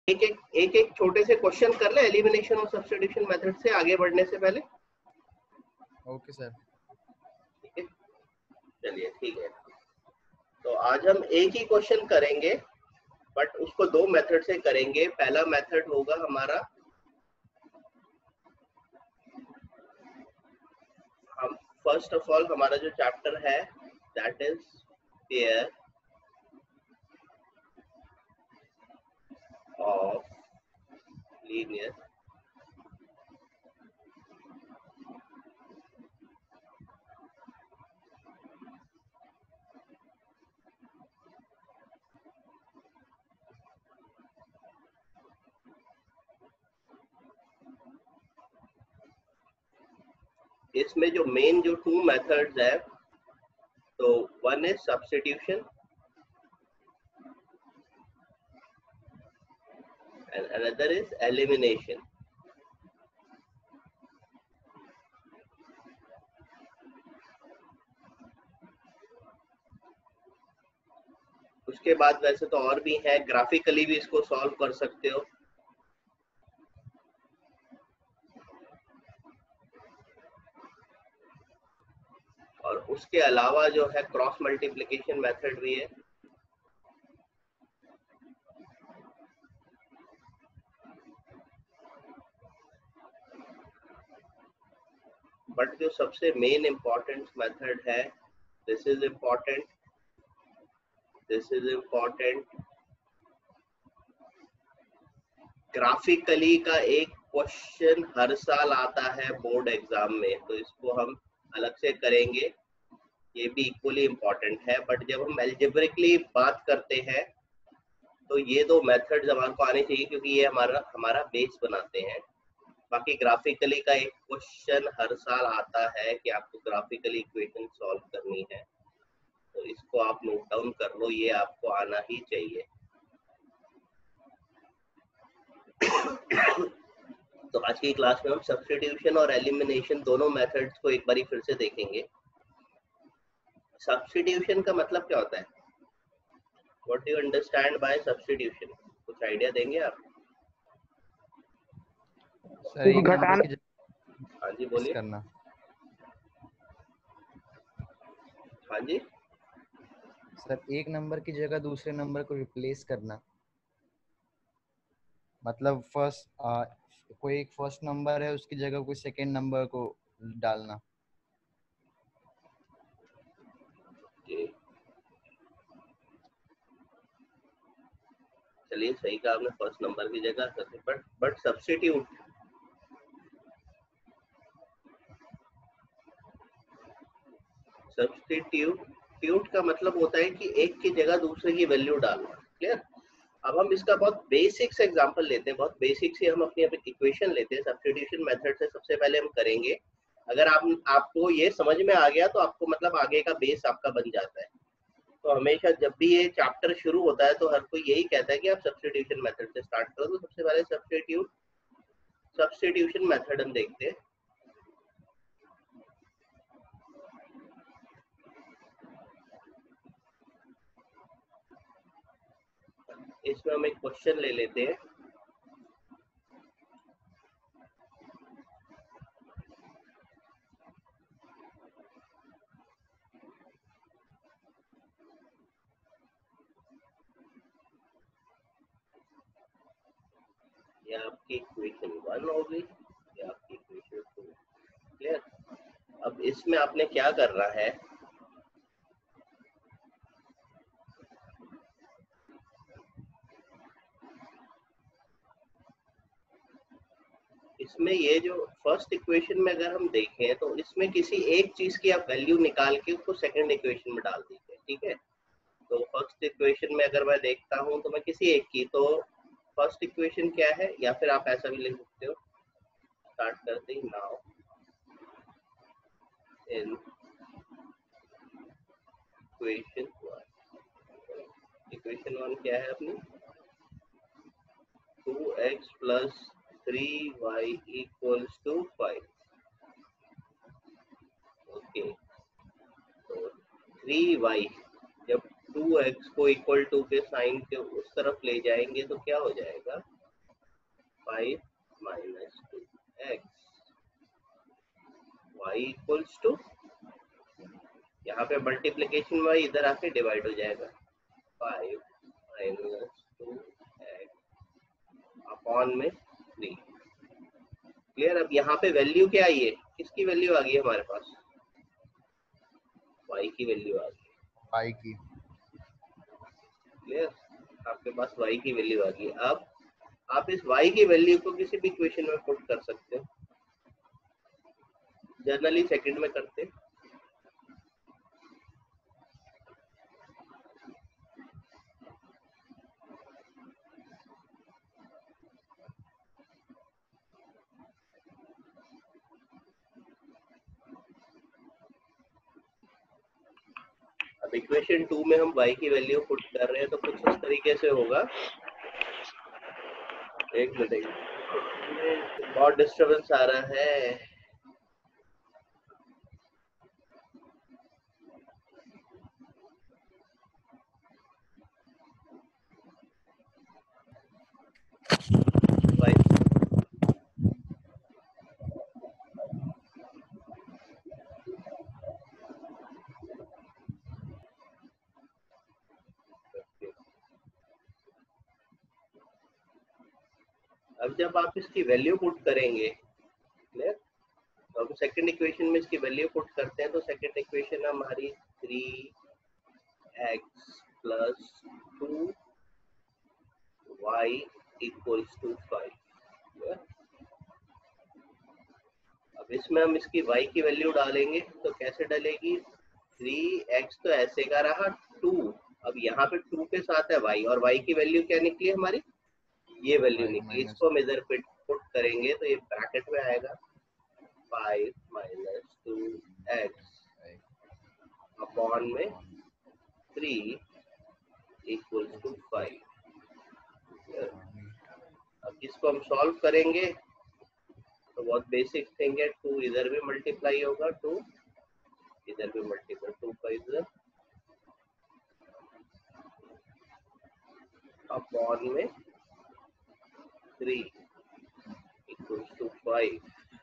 एक छोटे से क्वेश्चन कर ले एलिमिनेशन और सब्स्टिट्यूशन मेथड से आगे बढ़ने से पहले। Okay sir. ठीक है, चलिए ठीक है। तो आज हम एक ही क्वेश्चन करेंगे बट उसको दो मेथड से करेंगे। पहला मेथड होगा हमारा, हम फर्स्ट ऑफ ऑल हमारा जो चैप्टर है that is pair of linear इसमें जो मेन जो टू मेथड्स है, तो one is substitution and another is elimination. उसके बाद वैसे तो और भी है, ग्राफिकली भी इसको सॉल्व कर सकते हो। और उसके अलावा जो है क्रॉस मल्टीप्लिकेशन मेथड भी है। बट जो सबसे मेन इंपॉर्टेंट मेथड है, this is important, this is important. Graphically का एक क्वेश्चन हर साल आता है बोर्ड एग्जाम में, तो इसको हम अलग से करेंगे, ये भी इक्वली इम्पोर्टेंट है। बट जब हम एल्जेब्रिकली बात करते हैं तो ये दो मेथड्स हमारे को आने चाहिए, क्योंकि ये हमारा बेस बनाते हैं। बाकी ग्राफिकली का एक क्वेश्चन हर साल आता है कि आपको ग्राफिकली इक्वेशन सॉल्व करनी है, तो इसको आप नोट डाउन कर लो, ये आपको आना ही चाहिए। तो आज की क्लास में हम सब्स्टिट्यूशन और एलिमिनेशन दोनों मेथड्स को एक बारी फिर से देखेंगे। सब्स्टिट्यूशन का मतलब क्या होता है? What do you understand by substitution? कुछ आइडिया देंगे आप? सर एक नंबर की हाँ जी बोलिए। करना। हाँ जी सर एक नंबर की जगह दूसरे नंबर को रिप्लेस करना, मतलब कोई एक फर्स्ट नंबर है उसकी जगह कोई सेकंड नंबर को डालना। चलिए सही कहा आपने, फर्स्ट नंबर की जगह, बट सब्स्टिट्यूट सब्स्टिट्यूट का मतलब होता है कि एक की जगह दूसरे की वैल्यू डालना। क्लियर? अब हम इसका बहुत बेसिक से एग्जांपल लेते हैं, बहुत बेसिक से हम अपनी इक्वेशन लेते हैं। सब्स्टिट्यूशन मेथड से सबसे पहले हम करेंगे। अगर आपको ये समझ में आ गया तो आपको मतलब आगे का बेस आपका बन जाता है। तो हमेशा जब भी ये चैप्टर शुरू होता है तो हर कोई यही कहता है कि आप सब्स्टिट्यूशन मेथड से स्टार्ट करो। तो सबसे पहले सब्स्टिट्यूशन मेथड हम देखते हैं। इसमें हम एक क्वेश्चन ले लेते हैं। ये आपकी इक्वेशन 1 होगी, ये आपकी इक्वेशन 2। क्लियर? अब इसमें आपने क्या करना है, इसमें ये जो फर्स्ट इक्वेशन में अगर हम देखें तो इसमें किसी एक चीज की आप वैल्यू निकाल के उसको सेकंड इक्वेशन में डाल दीजिए। ठीक है? तो फर्स्ट इक्वेशन में अगर मैं देखता हूं तो मैं किसी एक की, तो फर्स्ट इक्वेशन क्या है, या फिर आप ऐसा भी लिख सकते हो, स्टार्ट करते ही नाउ इन इक्वेशन 1 क्या है अपनी, 2x plus 3y equals to 5। Okay, तो 3y जब 2x को इक्वल टू के साइन के उस तरफ ले जाएंगे तो क्या हो जाएगा, 5 minus 2x, y equals to, यहाँ पे मल्टीप्लीकेशन y इधर आके डिवाइड हो जाएगा, 5 minus 2x अपॉन में 3। क्लियर? अब यहाँ पे वैल्यू क्या आई है, किसकी वैल्यू आ गई है हमारे पास, y की वैल्यू आ गई, y की। क्लियर? आपके पास y की वैल्यू आ गई। अब आप इस y की वैल्यू को किसी भी इक्वेशन में पुट कर सकते हो, जनरली सेकंड में करते हैं। अब इक्वेशन 2 में हम y की वैल्यू पुट कर रहे हैं तो कुछ इस तरीके से होगा, एक मिनट, बहुत डिस्टरबेंस आ रहा है। अब जब आप इसकी वैल्यू पुट करेंगे, क्लियर, तो हम सेकंड इक्वेशन में इसकी वैल्यू पुट करते हैं तो सेकंड इक्वेशन हमारी 3x plus 2y equals to 5। अब इसमें हम इसकी y की वैल्यू डालेंगे तो कैसे डलेगी, 3x तो ऐसे का रहा 2, अब यहाँ पे 2 के साथ है y और y की वैल्यू क्या निकली हमारी, ये वैल्यू निकली। इसको हम इधर पे पुट करेंगे तो ये ब्रैकेट में आएगा 5 minus 2x अपॉन में 3 इक्वल्स टू 5। अब इसको हम सॉल्व करेंगे तो बहुत बेसिक थिंग है, 2 इधर भी मल्टीप्लाई होगा, 2 इधर भी मल्टीप्लाई, 2 का इधर अपॉन में 3 इक्वल्स टू 5।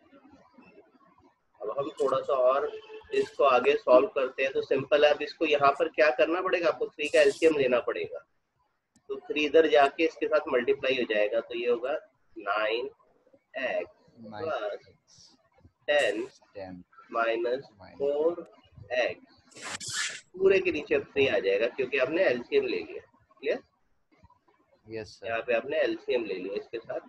अब हम थोड़ा सा और इसको आगे सॉल्व करते हैं तो सिंपल है। अब इसको यहाँ पर क्या करना पड़ेगा, आपको 3 का एलसीएम लेना पड़ेगा, तो 3 इधर जाके इसके साथ मल्टीप्लाई हो जाएगा तो ये होगा 9x प्लस 10 माइनस 4x, पूरे के नीचे 3 आ जाएगा क्योंकि आपने एलसीएम ले लिया। क्लियर? Yes sir. यहाँ पे आपने एलसीएम ले लिया इसके साथ।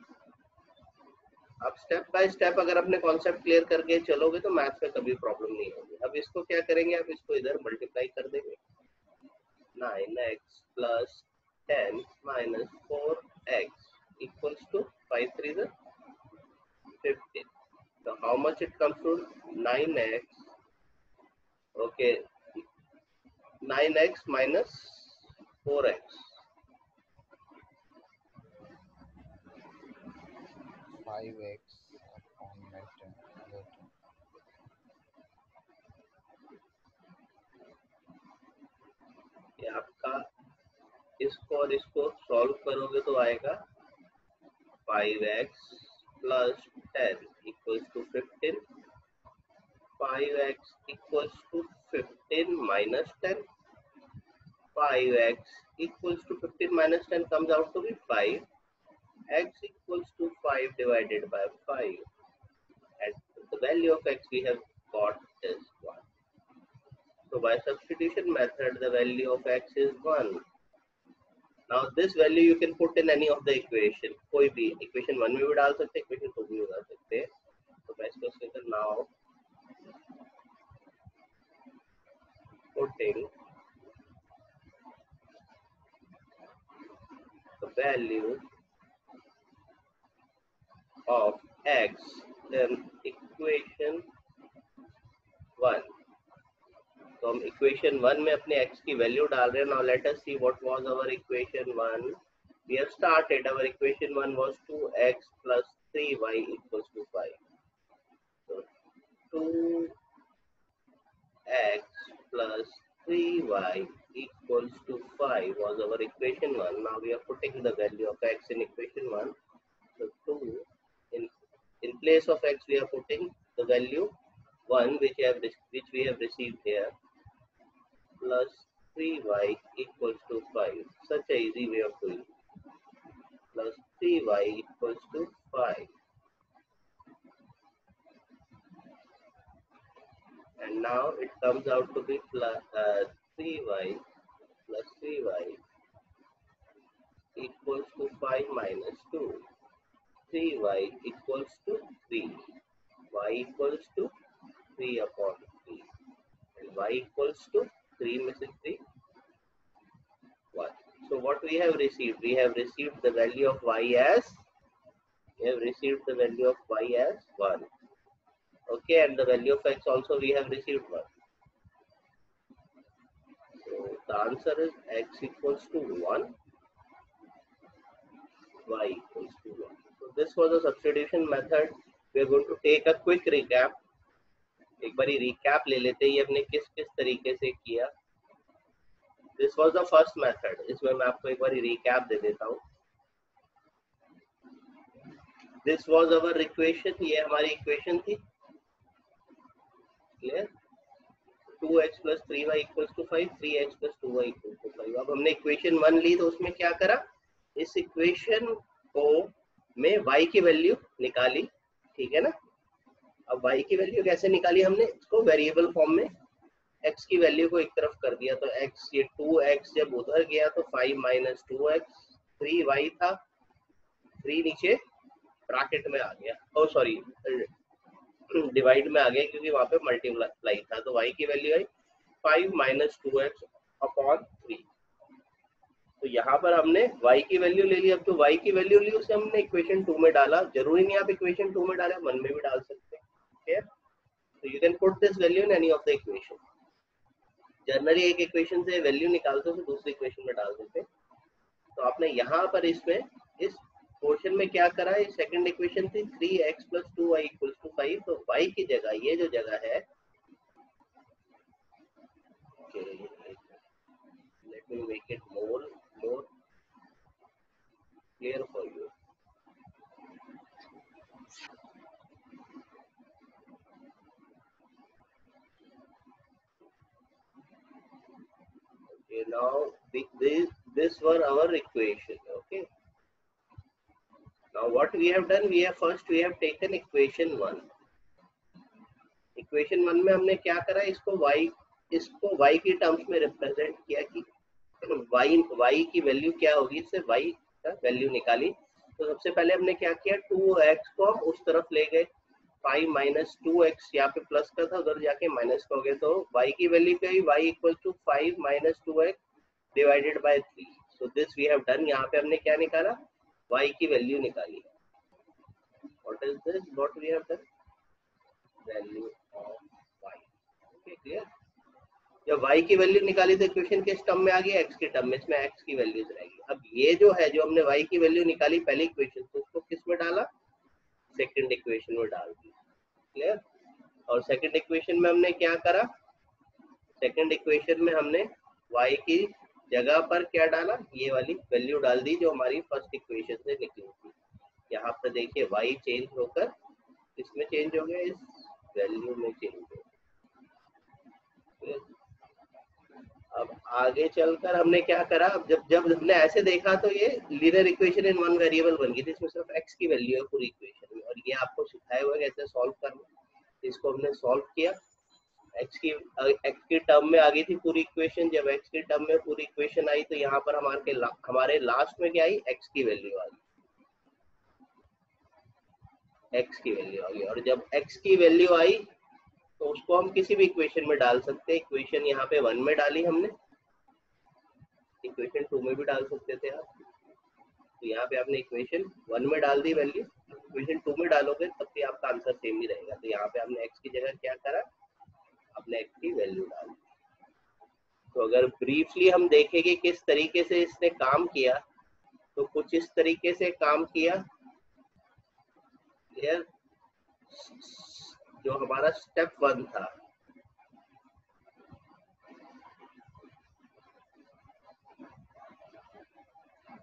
अब स्टेप बाय स्टेप अगर अपने कॉन्सेप्ट क्लियर करके चलोगे तो मैथ्स में कभी प्रॉब्लम नहीं होगी। अब इसको क्या करेंगे, आप इसको इधर मल्टीप्लाई कर देंगे, 9x plus 10 minus 4x equals to 5 3 is 15. So how much it comes to 9x? Okay, 9x minus 4x. 5x upon 10. ये आपका इसको और इसको सॉल्व करोगे तो आएगा 5x plus 10 equals to 15. 5x equals to 15 minus 10. 5x equals to 15 minus 10 comes out to be 5. X equals to 5 divided by 5. And the value of x we have got is 1. So by substitution method, the value of x is 1. Now this value you can put in any of the equation. कोई भी equation 1 में भी डाल सकते हैं, equation 2 में भी डाल सकते हैं। तो मैं इसको simple now putting the value of x in equation 1. तो हम इक्वेशन 1 में अपने x की वैल्यू डाल रहे हैं। Now let us see what was our equation 1. We have started our equation 1 was 2x plus 3y equals to 5. So 2x plus 3y equals to 5 was our equation 1. Now we are putting the value of x in equation 1. So 2 in place of x we are putting the value 1 which we have received here plus 3y equals to 5. Such a easy way of doing. Plus 3y equals to 5. And now it comes out to be 3y plus 3y equals to 5 minus 2. 3y equals to 3. Y equals to 3 upon 3. And y equals to 3 missing 3. 1. So what we have received? We have received the value of y as 1. Okay, and the value of x also we have received 1. So the answer is x equals to 1, y equals to 1. So this was a substitution method. We are going to take a quick recap. एक बारी recap ले लेते हैं ये हमने किस किस तरीके से किया. This was the first method. इसमें मैं आपको एक बारी recap दे देता हूँ. This was our equation. ये हमारी equation थी. Clear? 2x plus 3y equals to 5, 3x plus 2y equals to 5. अब हमने equation 1 ली तो उसमें क्या करा? इस equation को में y की वैल्यू निकाली. ठीक है ना? अब y की वैल्यू कैसे निकाली हमने? इसको वेरिएबल फॉर्म में x की वैल्यू को एक तरफ कर दिया तो x ये 2x जब उधर गया तो 5 minus 2x 3y था 3 नीचे ब्रैकेट में आ गया. ओ सॉरी डिवाइड में आ गया क्योंकि वहां पे मल्टीप्लाई था तो y की वैल्यू आई 5 minus 2x upon 3. तो यहाँ पर हमने y की वैल्यू ले ली. अब जो y की वैल्यू ली उसे हमने इक्वेशन 2 में डाला. जरूरी नहीं आप इक्वेशन 2 में डालें, 1 में भी डाल सकते हैं. तो you can put this value in any of the equation. Generally एक इक्वेशन से वैल्यू निकालते हो तो दूसरी इक्वेशन में डाल देते. तो आपने यहाँ पर इसमें इस पोर्शन में क्या करा है? सेकंड इक्वेशन थी 3x plus 2y equals to 5. तो y की जगह ये जो जगह है, let me make it more clear for you. Okay, now this were our equation. Okay. Now what we have done? We have taken equation 1. Equation 1 में हमने क्या करा? इसको y की टर्म्स में रिप्रेजेंट किया कि y की वैल्यू क्या होगी. इससे y का वैल्यू निकाली. तो सबसे पहले हमने क्या किया? 2x को हम उस तरफ ले गए. 5 minus 2x यहाँ पे प्लस का था, उधर जाके माइनस का हो गया. तो y की वैल्यू क्या हुई? y equals to 5 minus 2x divided by 3. So this we have done. यहाँ पे हमने क्या निकाला? y की वैल्यू निकाली. What is this? What we have done? Value of y. Okay, clear? जब y की वैल्यू निकाली तो इक्वेशन किस टर्म में आ गई? x के टर्म में. इसमें x की वैल्यूज रहेगी. अब ये जो है जो हमने y की वैल्यू निकाली पहली इक्वेशन से, उसको किस में डाला? सेकंड इक्वेशन में डाल दी. क्लियर? और सेकंड इक्वेशन में हमने क्या करा? सेकंड इक्वेशन में हमने y की जगह पर क्या डाला? ये वाली वैल्यू डाल दी जो हमारी फर्स्ट इक्वेशन से निकली थी. यहाँ पर देखिए y चेंज होकर इसमें चेंज हो गया, इस वैल्यू में चेंज हो गया. अब आगे चलकर हमने क्या करा? अब जब हमने ऐसे देखा तो ये linear equation in one variable बन गई थी. इसमें सिर्फ x की वैल्यू है पूरी इक्वेशन में, और ये आपको सिखाया हुआ है कैसे सॉल्व करना. इसको हमने सॉल्व किया. x की टर्म में आ गई थी पूरी इक्वेशन. जब x की टर्म में पूरी इक्वेशन आई तो यहाँ पर हमारे लास्ट में क्या आई? x की वैल्यू आ गई. x की वैल्यू आ गई. और जब x की वैल्यू आई तो उसको हम किसी भी इक्वेशन में डाल सकते हैं. इक्वेशन यहाँ पे 1 में डाली हमने, इक्वेशन 2 में भी डाल सकते थे आप. तो यहाँ पे आपने इक्वेशन 1 में डाल दी वैल्यू, इक्वेशन 2 में डालोगे तब भी आपका आंसर सेम ही रहेगा. तो यहाँ पे हमने x की जगह क्या करा? आपने x की वैल्यू डाल दी. तो अगर ब्रीफली हम देखें कि किस तरीके से इसने काम किया, तो कुछ इस तरीके से काम किया. क्लियर? जो हमारा स्टेप 1 था,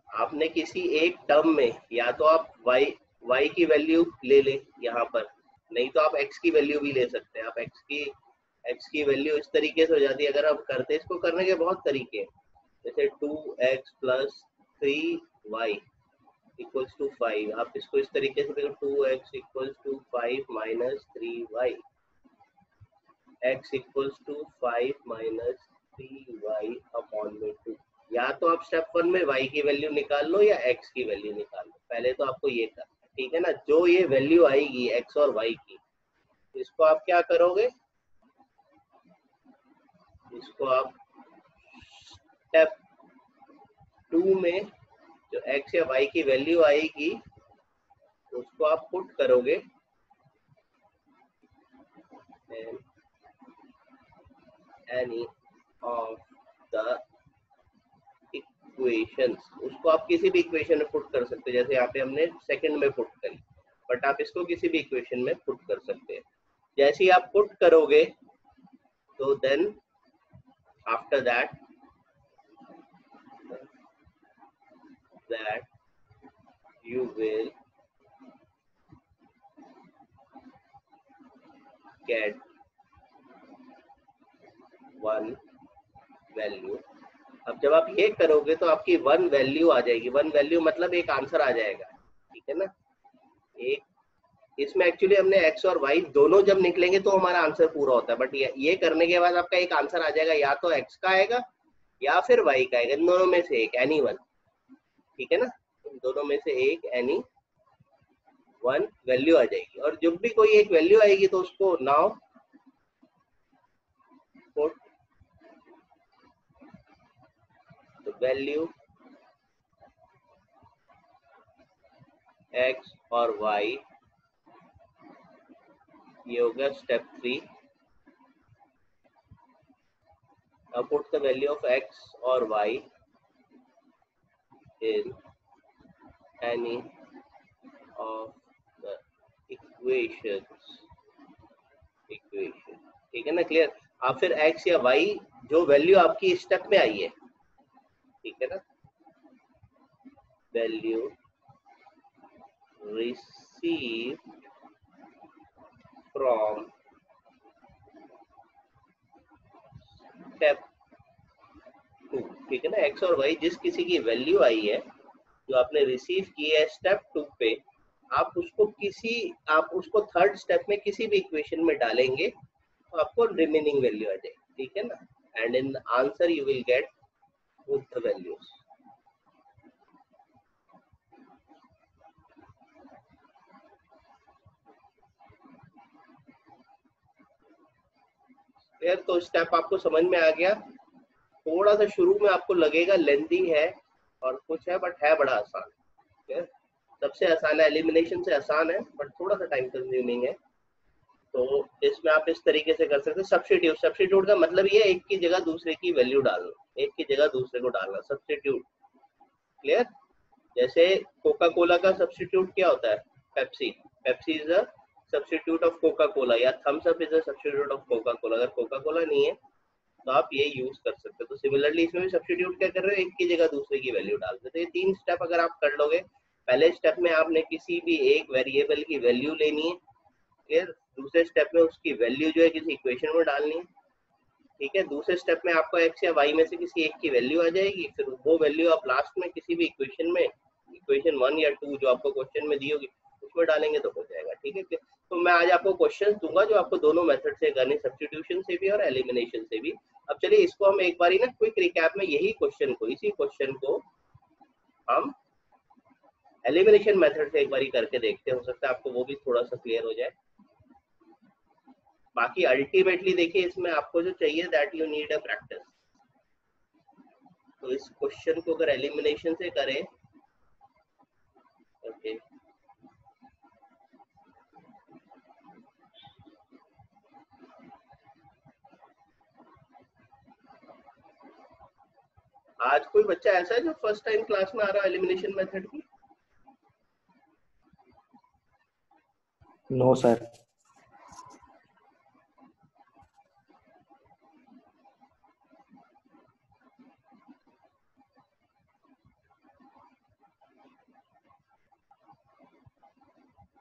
आपने किसी एक टर्म में या तो आप y की वैल्यू ले ले यहाँ पर, नहीं तो आप x की वैल्यू भी ले सकते हैं। आप x की वैल्यू इस तरीके से हो जाती है, अगर आप करते हैं, इसको करने के बहुत तरीके हैं, जैसे 2x plus 3y equals to 5। आप इसको इस तरीके से देखो, 2x equals to 5 minus 3y, x equals to 5 minus 3y upon में 2। या तो आप स्टेप 1 में y की वैल्यू निकाल लो या x की वैल्यू निकाल लो, पहले तो आपको ये करना है, ठीक है ना। जो ये वैल्यू आएगी x और y की, इसको आप क्या करोगे, इसको आप स्टेप 2 में जो x या y की वैल्यू आएगी उसको आप पुट करोगे any of the इक्वेशंस। उसको आप किसी भी इक्वेशन में पुट कर सकते हैं, जैसे यहाँ पे हमने सेकंड में पुट करी, बट आप इसको किसी भी इक्वेशन में पुट कर सकते हैं। जैसे ही आप पुट करोगे तो then after that you will get one value। अब जब आप ये करोगे तो आपकी वन वैल्यू आ जाएगी। वन वैल्यू मतलब एक आंसर आ जाएगा, ठीक है ना। एक इसमें एक्चुअली हमने x और y दोनों जब निकलेंगे तो हमारा आंसर पूरा होता है, बट ये करने के बाद आपका एक आंसर आ जाएगा, या तो x का आएगा या फिर y का आएगा, इन दोनों में से एक, एनी वन, ठीक है ना। इन दोनों में से एक एनी वन वैल्यू आ जाएगी, और जब भी कोई एक वैल्यू आएगी तो उसको now put the value x और y, ये हो गया स्टेप 3। अब put the value of x और y in any of the equations, ठीक है ना, क्लियर। आप फिर x या y जो वैल्यू आपकी स्टेप में आई है, ठीक है ना, वैल्यू रिसीव फ्रॉम स्टेप 2, ठीक है ना। x और y जिस किसी की वैल्यू आई है जो आपने रिसीव की है स्टेप 2 पे, आप उसको थर्ड स्टेप में किसी भी इक्वेशन में डालेंगे तो आपको रिमेनिंग वैल्यू आ जाएगी, ठीक है ना। And in answer you will get both the values। Clear, तो स्टेप आपको समझ में आ गया। थोड़ा सा शुरू में आपको लगेगा लेंथी है और कुछ है, बट है बड़ा आसान। क्लियर, सबसे आसान है, एलिमिनेशन से आसान है, बट थोड़ा सा टाइम कंज्यूमिंग है। तो इसमें आप इस तरीके से कर सकते हैं, सब्स्टिट्यूट का मतलब ये एक की जगह दूसरे की वैल्यू डालना, एक की जगह दूसरे को डालना, सब्स्टिट्यूट। क्लियर, जैसे कोका कोला का सब्स्टिट्यूट क्या होता है, Pepsi. Pepsi is a substitute of Coca Cola, या Thums Up is a substitute of Coca Cola. अगर कोका कोला नहीं है तो आप ये यूज कर सकते हो। तो सिमिलरली इसमें भी सब्स्टिट्यूट क्या कर रहे हो, एक की जगह दूसरे की वैल्यू डाल देते। तो ये 3 स्टेप अगर आप कर लोगे, पहले स्टेप में आपने किसी भी एक वेरिएबल की वैल्यू लेनी है, फिर दूसरे स्टेप में उसकी वैल्यू जो है किसी इक्वेशन में डालनी है, ठीक है। दूसरे स्टेप में आपको x या y में से किसी एक की वैल्यू आ जाएगी, फिर वो वैल्यू आप लास्ट में किसी भी इक्वेशन में, इक्वेशन 1 या 2 जो आपको क्वेश्चन में दी होगी उसमें डालेंगे तो हो जाएगा, ठीक है। तो मैं आज आपको क्वेश्चंस दूंगा जो आपको दोनों मेथड से करने, सब्स्टिट्यूशन से भी और एलिमिनेशन से भी। अब चलिए इसको हम एक बारी ना क्विक रिकैप में इसी क्वेश्चन को हम एलिमिनेशन मेथड से एक बारी करके देखते हैं, हो सकता है आपको वो भी थोड़ा सा क्लियर हो जाए। बाकी अल्टीमेटली देखिए इसमें आपको जो चाहिए that you need a practice. तो इस क्वेश्चन को अगर एलिमिनेशन से करें, ओके, आज कोई बच्चा ऐसा है जो फर्स्ट टाइम क्लास में आ रहा है एलिमिनेशन मेथड की? No sir.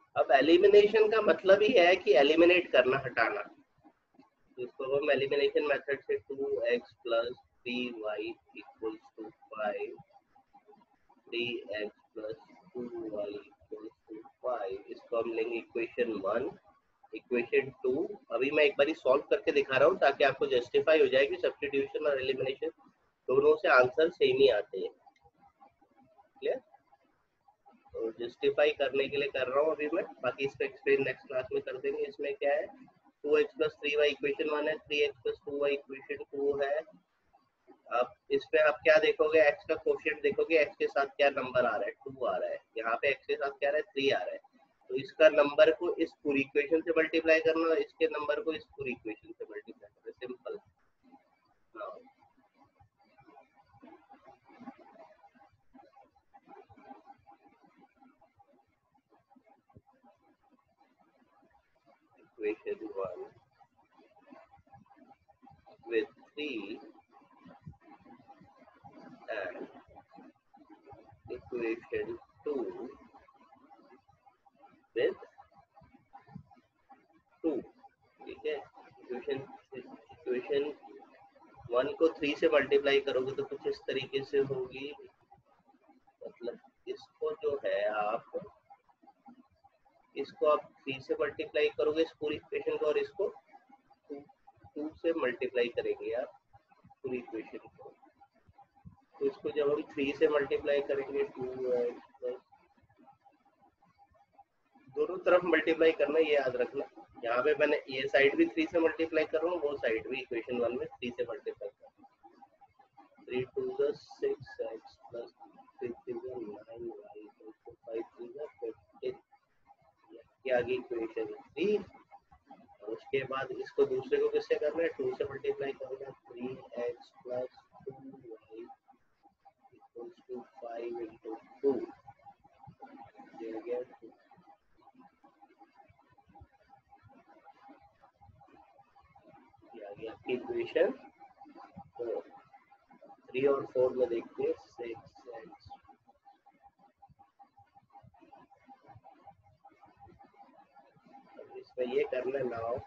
अब एलिमिनेशन का मतलब ही है कि एलिमिनेट करना, हटाना। तो इसको हम एलिमिनेशन मेथड से 2x plus 3y equals to 5, 3x plus 2y equals to 5, इसको हम लेंगे इक्वेशन 1। इक्वेशन 2 अभी मैं एक बार सॉल्व करके दिखा रहा हूँ ताकि आपको जस्टिफाई हो जाए कि सब्स्टिट्यूशन और एलिमिनेशन दोनों से आंसर सेम ही आते हैं। क्लियर? तो जस्टिफाई करने के लिए कर रहा हूँ अभी मैं, बाकी इसको एक्सप्लेन नेक्स्ट क्लास में कर देंगे। इसमें क्या है, 2x प्लस 3y इक्वेशन 1 है, 3x प्लस 2y इक्वेशन 2 है। अब इसमें आप क्या देखोगे, x का कोशिएंट देखोगे, x के साथ क्या नंबर आ रहा है, 2 आ रहा है। यहाँ पे x के साथ क्या आ रहा है, 3 आ रहा है। तो इसका नंबर को इस पूरी इक्वेशन से मल्टीप्लाई करना और इसके नंबर को इस पूरी इक्वेशन से मल्टीप्लाई करना, simple. Equation 1 with 3 and equation 2 with 2, ठीक है। इक्वेशन 1 को 3 से मल्टीप्लाई करोगे तो कुछ इस तरीके से होगी, मतलब इसको जो है इसको आप 3 से मल्टीप्लाई करोगे इस पूरी इक्वेशन को, और इसको 2 से मल्टीप्लाई करेंगे आप पूरी इक्वेशन को। तो इसको जब हम 3 से मल्टीप्लाई करेंगे, 2x प्लस, दोनों तरफ मल्टीप्लाई करना, ये याद रखना। यहाँ पे मैंने ये साइड भी 3 से मल्टीप्लाई कर रहा हूँ, वो साइड भी इक्वेशन 1 में 3 से मल्टीप्लाई कर रहा हूँ। 3 2 6x प्लस 3 3 9y 5 3 15, ये आ गई इक्वेशन 3। और उसके बाद इसको दूसरे को किससे करना है, 2 से मल्टीप्लाई करना है, 3x plus 2y equals to 5 into 2, ये आ गया 2। ये आ गया आपकी इक्वेशन 4। 3 और 4 में देखते हैं, 6x, इसमें ये करना है नाउ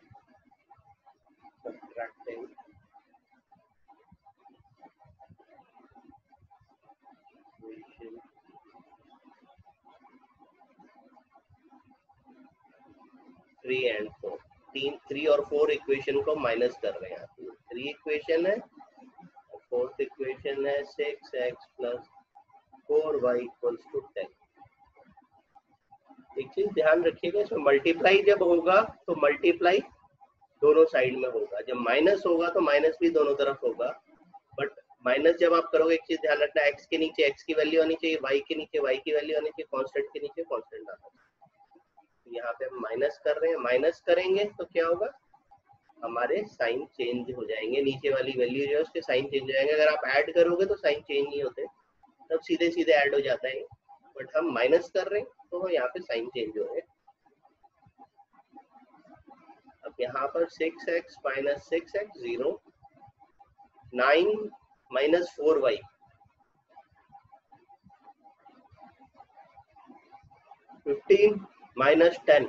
सब्ट्रैक्टिंग इक्वेशन 3 एंड 4, 3 और 4 इक्वेशन को माइनस कर रहे हैं। 3 इक्वेशन है, फोर्थ इक्वेशन है 6x plus 4y equals to 10। एक चीज ध्यान रखिएगा, इसमें मल्टीप्लाई जब होगा तो मल्टीप्लाई दोनों साइड में होगा, जब माइनस होगा तो माइनस भी दोनों तरफ होगा। बट माइनस जब आप करोगे, एक चीज ध्यान रखना, एक्स के नीचे एक्स की वैल्यू आनी चाहिए, वाई के नीचे वाई की वैल्यू आनी चाहिए, कांस्टेंट के नीचे कांस्टेंट आना चाहिए। यहाँ पे हम माइनस कर रहे हैं, माइनस करेंगे तो क्या होगा, हमारे साइन चेंज हो जाएंगे, नीचे वाली वैल्यू जो है उसके साइन चेंज हो जाएंगे। अगर आप ऐड करोगे तो साइन चेंज नहीं होते, तब सीधे सीधे ऐड हो जाता है। बट हम माइनस कर रहे हैं तो यहाँ पे साइन चेंज हो रहे हैं। अब यहाँ पर 6x minus 6x 0, 9 minus 4y, 15 minus 10,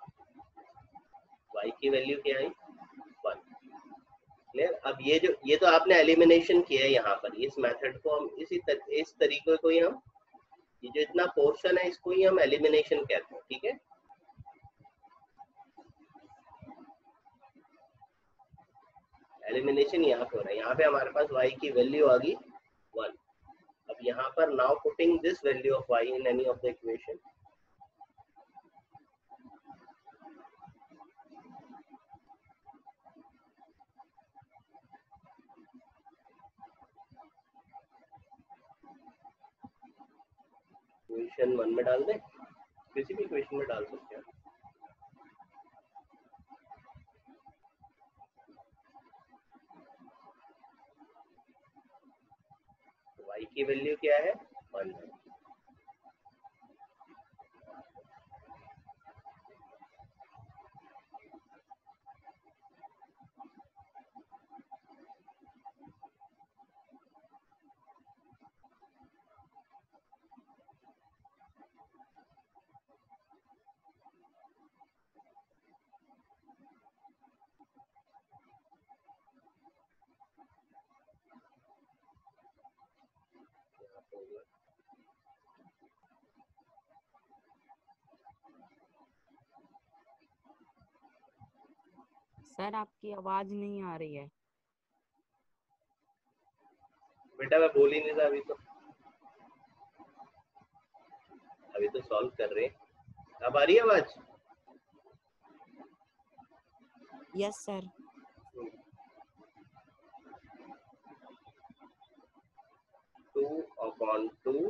y की वैल्यू क्या आई, 1। क्लियर? अब ये तो आपने एलिमिनेशन किया है यहाँ पर, इस मेथड को हम इस तरीके को ही हम, ये जो इतना पोर्शन है इसको ही हम एलिमिनेशन कहते हैं, ठीक है। एलिमिनेशन यहाँ पे हो रहा है, यहाँ पे हमारे पास y की वैल्यू आ गई 1। अब यहाँ पर now putting this value of y in any of the equation, equation 1 में डाल दें, किसी भी इक्वेशन में डाल सकते हैं। y की वैल्यू क्या है, 1 है। सर आपकी आवाज नहीं आ रही है। बेटा मैं बोल ही नहीं था, अभी तो सॉल्व कर रहे हैं। अब आ रही है आवाज? Yes sir. 2/2,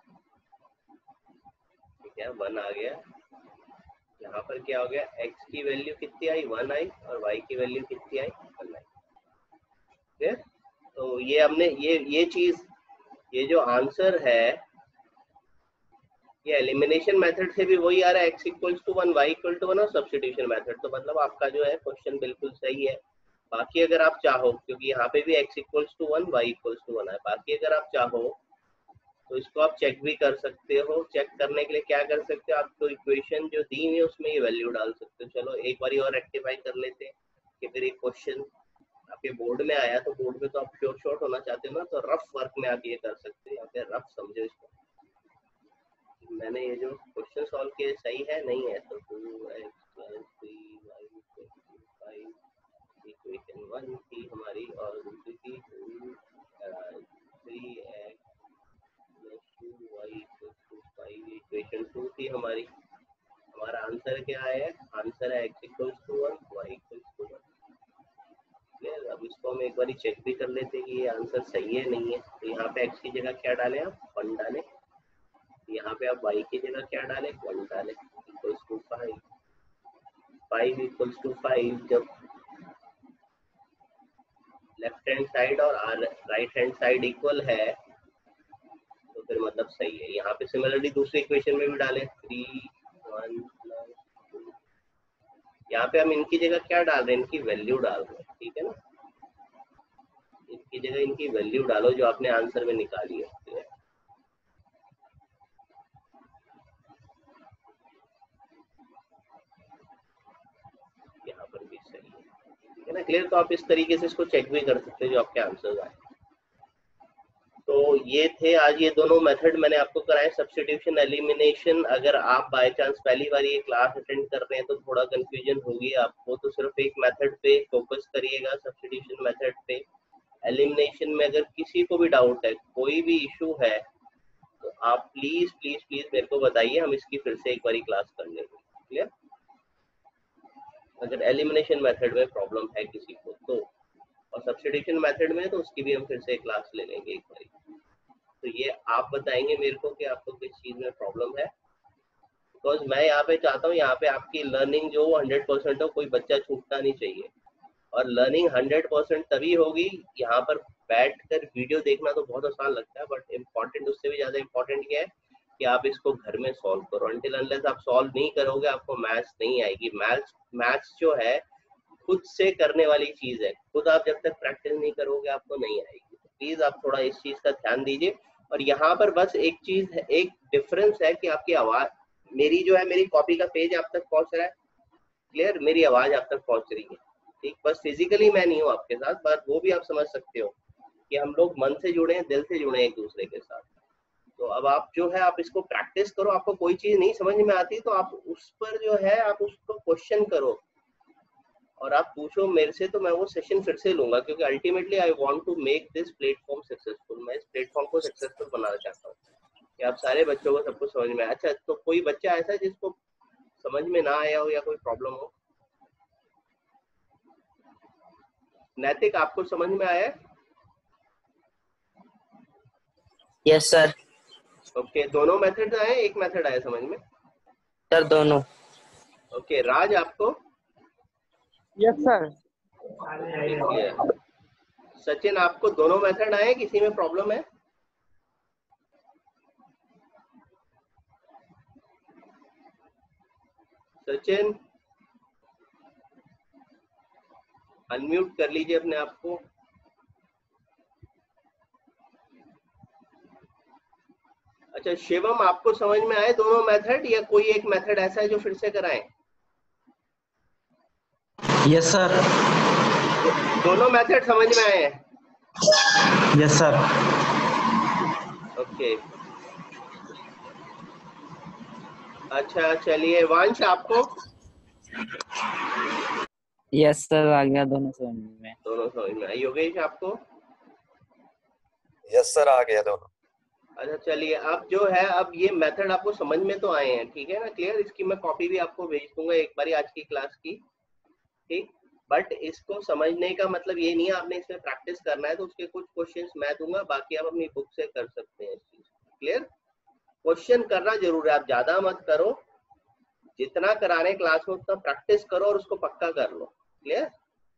ठीक है, 1 आ गया। यहाँ पर क्या हो गया, x की वैल्यू कितनी आई, 1 आई, और y की वैल्यू कितनी आई, 1 आई। ठीक है, तो ये हमने ये चीज, ये जो आंसर है ये एलिमिनेशन मेथड से भी वही आ रहा है, x equals to 1, y equal to 1, और सब्स्टिट्यूशन मेथड। तो मतलब आपका जो है क्वेश्चन बिल्कुल सही है। बाकी अगर आप चाहो, क्योंकि यहाँ पे भी x equals to 1, y equals to 1 है, बाकी अगर आप चाहो तो इसको आप चेक भी कर सकते हो। चेक करने के लिए क्या कर सकते हो, आप तो इक्वेशन जो दी है उसमें ये वैल्यू डाल सकते हो। चलो एक बार और रेक्टिफाई कर लेते हैं कि फिर एक क्वेश्चन आपके बोर्ड में आया, तो बोर्ड में तो आप श्योर शॉर्ट होना चाहते हो ना, तो रफ वर्क में आप ये कर सकते हो, या फिर रफ समझो इसको। मैंने ये जो क्वेश्चन सॉल्व किया सही है नहीं है, तो 2x + 3y = 5 इक्वेशन 1 थी हमारी, और दूसरी थी 3x + 2y = 5 इक्वेशन 2 थी हमारी। हमारा आंसर क्या है, आंसर है x equals to 1, y equals to 1। अब इसको हम एक बार चेक भी कर लेते हैं कि ये आंसर सही है नहीं है। तो यहाँ पे x की जगह क्या डालें, आप 1 डालें। यहाँ पे आप y की जगह क्या डालें, 1 डालें, इक्वल्स टू 5। 5 इक्वल्स टू 5 जब लेफ्ट हैंड साइड और राइट हैंड साइड इक्वल है तो फिर मतलब सही है। यहाँ पे सिमिलरली दूसरी इक्वेशन में भी डालें 3 1 + 2। यहाँ पे हम इनकी जगह क्या डाल रहे हैं, इनकी वैल्यू डाल रहे हैं, ठीक है ना। इनकी जगह इनकी वैल्यू डालो जो आपने आंसर में निकाली है। यहाँ पर भी सही है, ठीक है ना, क्लियर। तो आप इस तरीके से इसको चेक भी कर सकते हो जो आपके आंसर आए। तो ये थे आज ये दोनों मेथड मैंने आपको कराए, सब्स्टिट्यूशन, एलिमिनेशन। अगर आप बाय चांस पहली बार ये क्लास अटेंड कर रहे हैं तो थोड़ा कंफ्यूजन होगी आपको, तो सिर्फ एक मेथड पे फोकस करिएगा, सब्स्टिट्यूशन मेथड पे। एलिमिनेशन में अगर किसी को भी डाउट है, कोई भी इशू है, तो आप प्लीज प्लीज प्लीज मेरे को बताइए, हम इसकी फिर से एक बारी क्लास कर लेंगे, क्लियर। अगर एलिमिनेशन मेथड में प्रॉब्लम है किसी को तो, और सब्स्टिट्यूशन मेथड में तो उसकी भी हम फिर से क्लास ले लेंगे एक बारी। तो ये आप बताएंगे मेरे को कि आपको किस चीज में प्रॉब्लम है, बिकॉज मैं यहाँ पे चाहता हूँ यहाँ पे आपकी लर्निंग जो 100% हो, कोई बच्चा छूटना नहीं चाहिए। और लर्निंग 100% तभी होगी, यहाँ पर बैठकर वीडियो देखना तो बहुत आसान लगता है, बट इम्पोर्टेंट उससे भी ज्यादा इम्पोर्टेंट क्या है कि आप इसको घर में सॉल्व करो। अनटिल अनलेस आप सॉल्व नहीं करोगे आपको मैथ्स नहीं आएगी। मैथ्स जो है खुद से करने वाली चीज है, खुद आप जब तक प्रैक्टिस नहीं करोगे आपको नहीं आएगी। तो प्लीज आप थोड़ा इस चीज का ध्यान दीजिए। और यहाँ पर बस एक चीज है, एक डिफरेंस है कि आपकी आवाज, मेरी जो है मेरी कॉपी का पेज आप तक पहुंच रहा है, क्लियर, मेरी आवाज आप तक पहुंच रही है, ठीक। बस फिजिकली मैं नहीं हूँ आपके साथ, बट वो भी आप समझ सकते हो कि हम लोग मन से जुड़े हैं, दिल से जुड़े हैं एक दूसरे के साथ। तो अब आप जो है आप इसको प्रैक्टिस करो। आपको कोई चीज नहीं समझ में आती तो आप उस पर जो है आप उसको क्वेश्चन करो और आप पूछो मेरे से, तो मैं वो सेशन फिर से लूंगा, क्योंकि ultimately I want to make this platform successful. मैं इस प्लेटफॉर्म को सक्सेसफुल बनाना चाहता हूँ कि आप सारे बच्चों को सबको समझ में आए। अच्छा, तो कोई बच्चा ऐसा है जिसको समझ में ना आया हो या कोई प्रॉब्लम हो? नैतिक, आपको समझ में आया? Yes sir. ओके, दोनों मेथड आए, एक मेथड आया समझ में? सर दोनों। ओके, राज आपको? Yes sir. क्लियर। सचिन आपको दोनों मेथड आए, किसी में प्रॉब्लम है? सचिन अनम्यूट कर लीजिए अपने आप को। अच्छा शिवम, आपको समझ में आए दोनों मेथड या कोई एक मेथड ऐसा है जो फिर से कराएं? Yes sir. दोनों मेथड समझ में आए हैं? Yes sir. ओके, अच्छा चलिए, वंश आपको? यस सर, आ गया दोनों समझ में। दोनों समझ में आई। योगेश आपको? यस सर, आ गया दोनों। अच्छा चलिए, अब जो है, अब ये मेथड आपको समझ में तो आए हैं, ठीक है ना, क्लियर? इसकी मैं कॉपी भी आपको भेज दूंगा एक बारी आज की क्लास की, ठीक। बट इसको समझने का मतलब ये नहीं है आपने इसमें प्रैक्टिस करना है, तो उसके कुछ क्वेश्चंस मैं दूंगा, बाकी आप अपनी बुक से कर सकते हैं इस चीज। क्लियर? क्वेश्चन करना जरूर है, आप ज्यादा मत करो, जितना करा रहे क्लास में उतना प्रैक्टिस करो और उसको पक्का कर लो। क्लियर?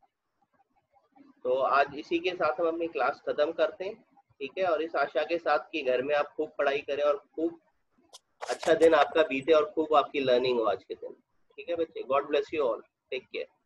तो आज इसी के साथ हम अपनी क्लास खत्म करते हैं, ठीक है? और इस आशा के साथ कि घर में आप खूब पढ़ाई करें और खूब अच्छा दिन आपका बीते और खूब आपकी लर्निंग हो आज के दिन। ठीक है बच्चे? God bless you all, take care.